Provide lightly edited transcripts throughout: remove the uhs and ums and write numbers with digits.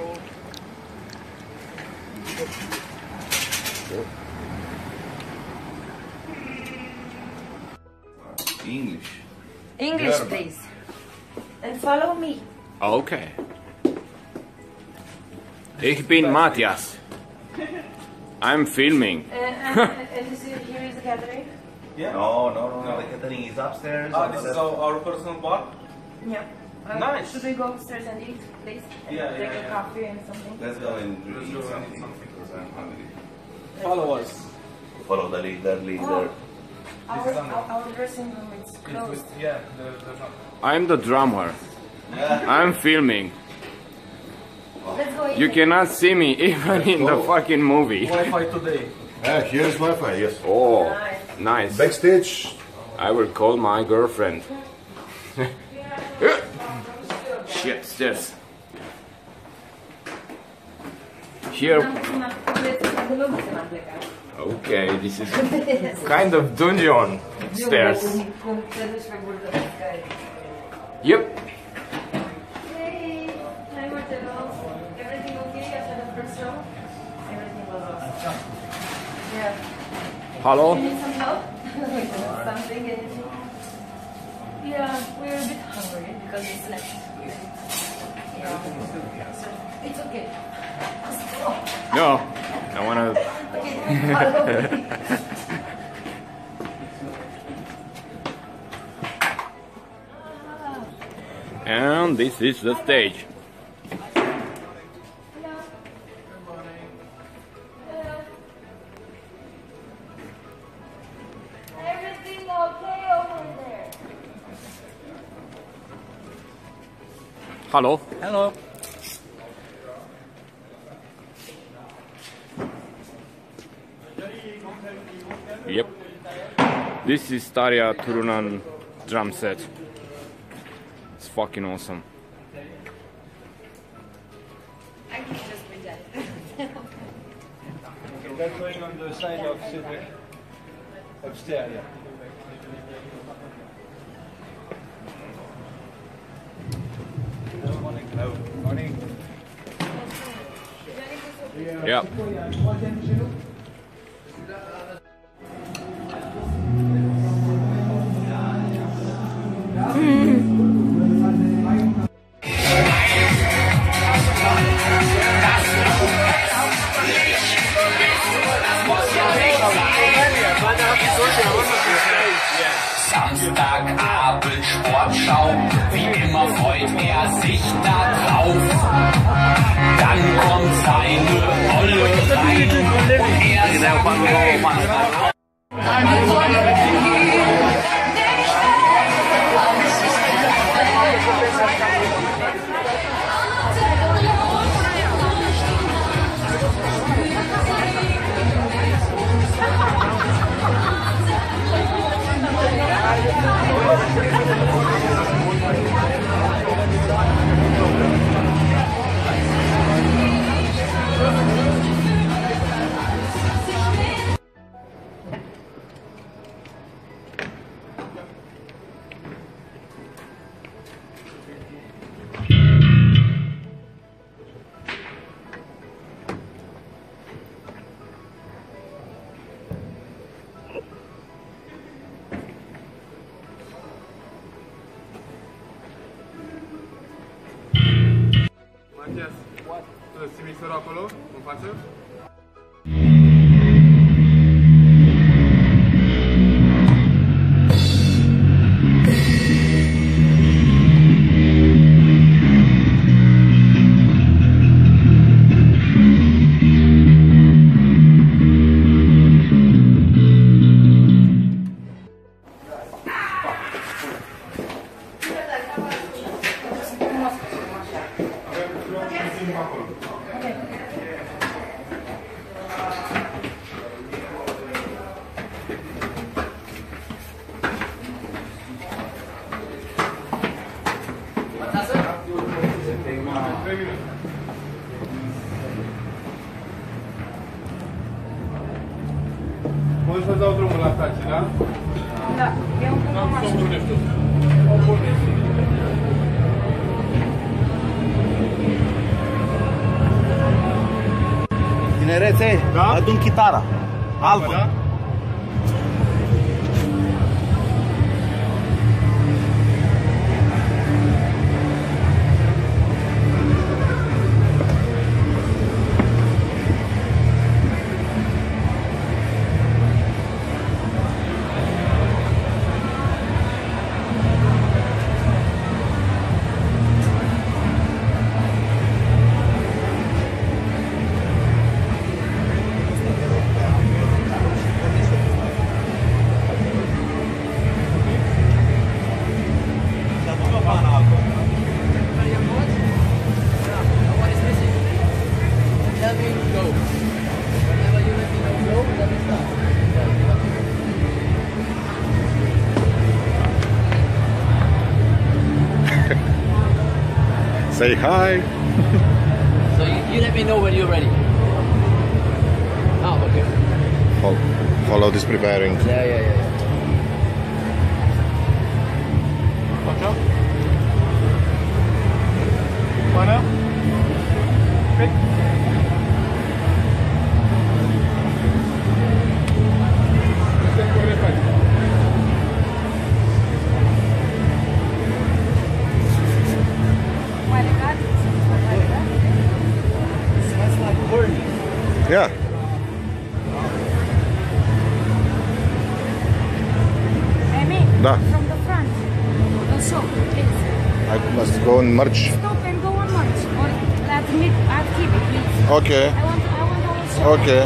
English. English, please. And follow me. Okay. Ich bin Matthias. I'm filming. And you see, here is the gathering. Yeah. No, the catering is upstairs. This is our personal bar? Yeah. Nice. Should we go upstairs and eat, please? And take a coffee and something? Let's go and eat something because I'm hungry. Follow us. Follow the leader. Oh. Our dressing room is closed. Yeah, I'm the drummer. I'm filming. Let's go eat. You cannot see me even in the fucking movie. Wi-Fi today. Here is Wi-Fi, yes. Oh, nice. Backstage. I will call my girlfriend. Shit, this. Here. Okay, this is kind of dungeon stairs. Yep. Hey, hi Marcelo. Everything okay after the first show? Everything was awesome. Yeah. Hello? You need some help? Something? Anything? Yeah, we're a bit hungry because we slept here. Yeah. So it's okay. No, I wanna. Okay, follow me. And this is the stage. Everything okay over there? Hello? Hello. Yep. This is Tarja Turunen drum set. It's fucking awesome. I can just pretend. Okay, that's going on the side of Cedric. Upstairs, yeah. Hello, morning. Hello. Morning. Yeah. Samstagabend Sportschau, wie immer freut er sich da drauf. Dann kommt seine Olle rein und er sagt, Matias, tu ții mixerul acolo, în față? Poți să dau drumul la stație, da? Da, e un punct mai știu. O pornești. Tinerețe, Da? adu-mi chitara. Albă. Da? Say hi. So you let me know when you're ready. Oh, okay. Follow this preparing. Yeah. Watch out. Mana? Quick. Smells like burning. Yeah. Amy, Da. from the front. Also, please. I must go and march. Stop and go on march. Or let me active it, please. Okay. I want also. Okay.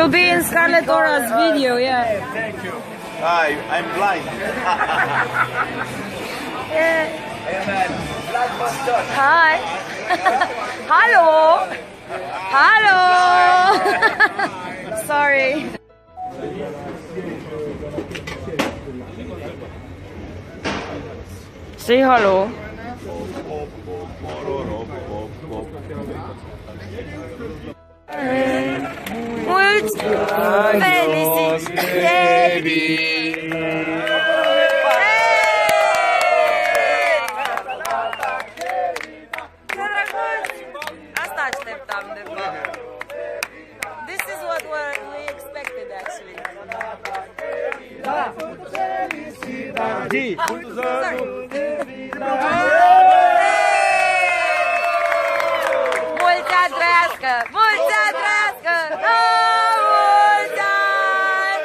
You'll be in Scarlet Aura's video, yeah. Thank you. Hi, I'm blind. Yeah. Hi. Hallo. Hallo. Sorry. Say hello. Asta așteptam de fapt. This is what we expected actually. Sorry. Mulți ani trăiască! Mulți ani trăiască! Mulți ani!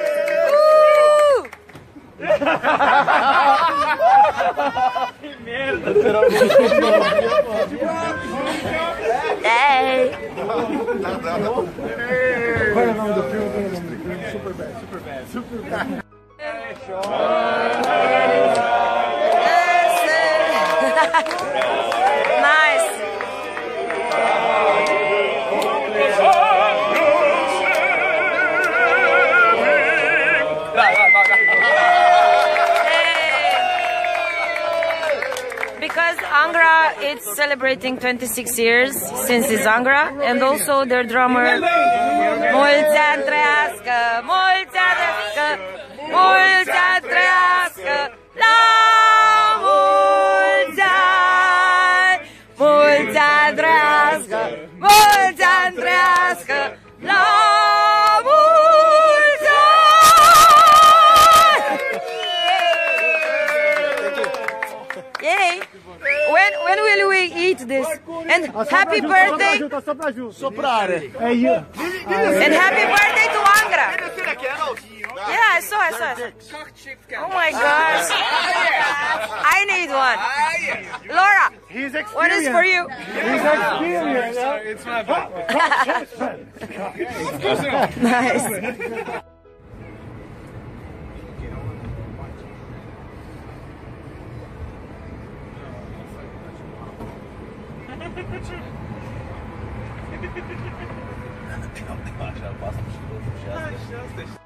Hey! Nice! Because Angra is celebrating 26 years since it's Angra, and also their drummer. Mulți ani trăiască, mulți ani trăiască, mulți ani trăiască, la mulți ani, mulți ani trăiască, mulți ani trăiască, la mulți ani! Yay! When will we eat this? And happy birthday! And happy birthday to Angra! Yeah, I saw. Oh my gosh! I need one. Laura, what is for you? It's my birthday. Nice. Așa, pasă și 26.